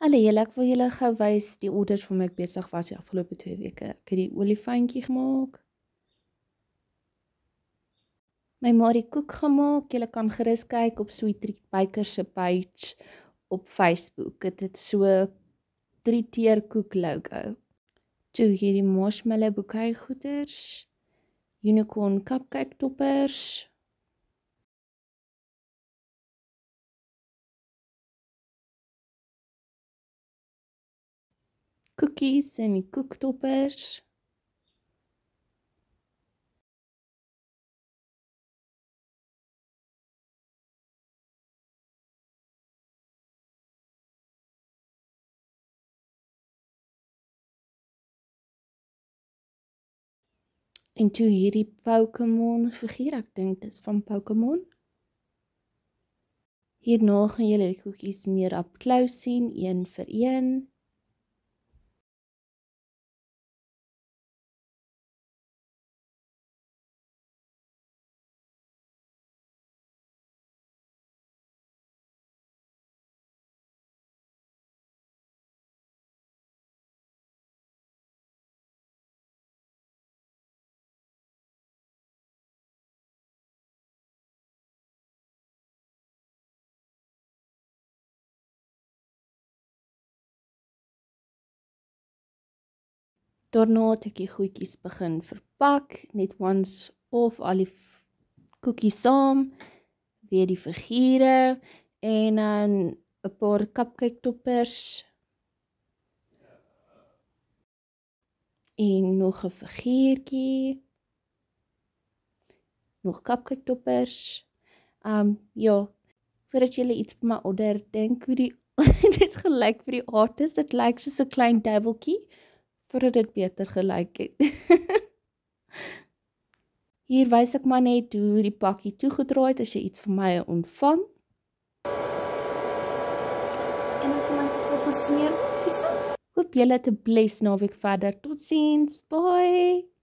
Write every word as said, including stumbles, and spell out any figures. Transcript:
Hallo julle, ek wil julle gou wys die orders waarmee ek besig was die afgelope twee weke. Ek het die olifantjie gemaak. My ma het die koek gemaak. Julle kan gerus kyk op Sweet Treat Bakers se page op Facebook. Dit het so drie teer koek logo. Toe hierdie marshmallow bouquet goeders, unicorn cupcake toppers. Cookies en die koektoppers. En toe hierdie Pokémon figuur, ek dink dis van Pokémon. Hierna gaan julle die koekies meer up close sien, een vir een. Daarna het ek die goedjies begin verpak, net once of al die koekies saam, weer die figure en dan 'n paar cupcake toppers en nog 'n figuurtjie, nog cupcake toppers. Um ja, voordat julle iets op my order, dink hoe die dit gelyk vir die artist, dit lyk soos 'n klein duiweltjie. Voordat dit beter gelyk het. Hier wys ek maar net hoe die pakkie toegedraai het as jy iets van my ontvang. En ek gaan dit gesmeer word. Hoop julle het 'n blessed naweek verder. Totsiens. Bye.